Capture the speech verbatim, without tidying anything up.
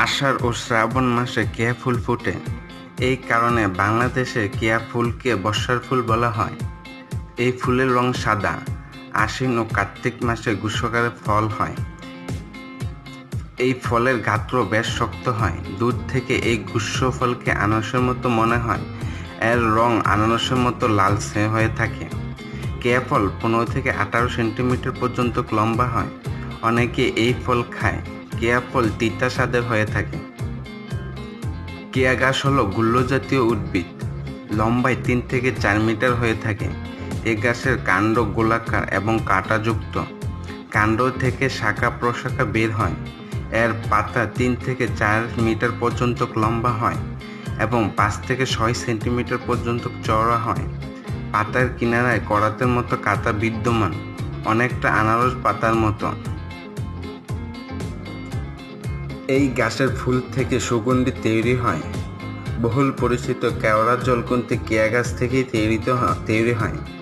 আষাঢ় ও শ্রাবণ মাসে কেয়া ফুল ফোটে। এই কারণে বাংলাদেশে কেয়া ফুলকে বর্ষার ফুল বলা হয়। এই ফুলের রং সাদা। আশ্বিন ও কার্তিক মাসে গুচ্ছাকারে ফল হয়। এই ফলের গাত্র বেশ শক্ত হয়। দূর থেকে এই গুচ্ছ ফলকে আনারসের মতো মনে হয়। এর রং আনারসের মতো লালচে হয়ে থাকে। কেয়া ফল পনেরো থেকে আঠারো সেন্টিমিটার পর্যন্ত লম্বা হয়। অনেকে এই ফল খায়। কেয়া ফল তিতা স্বাদের হয়ে থাকে। কেয়া গাছ হলো গুল্মজাতীয় উদ্ভিদ। লম্বায় তিন থেকে চার মিটার হয়ে থাকে। এ গাছের কাণ্ড গোলাকার এবং কাঁটাযুক্ত। কাণ্ড থেকে শাখা প্রশাখা বের হয়। এর পাতা তিন থেকে চার মিটার পর্যন্ত লম্বা হয় এবং পাঁচ থেকে ছয় সেন্টিমিটার পর্যন্ত চওড়া হয়। পাতার কিনারায় করাতের মতো কাঁটা বিদ্যমান, অনেকটা আনারস পাতার মতো। এই গাছের ফুল থেকে সুগন্ধি তৈরি হয়। বহুল পরিচিত কেওড়া জলকুন্তী কেয়া গাছ থেকেই তৈরি হয়।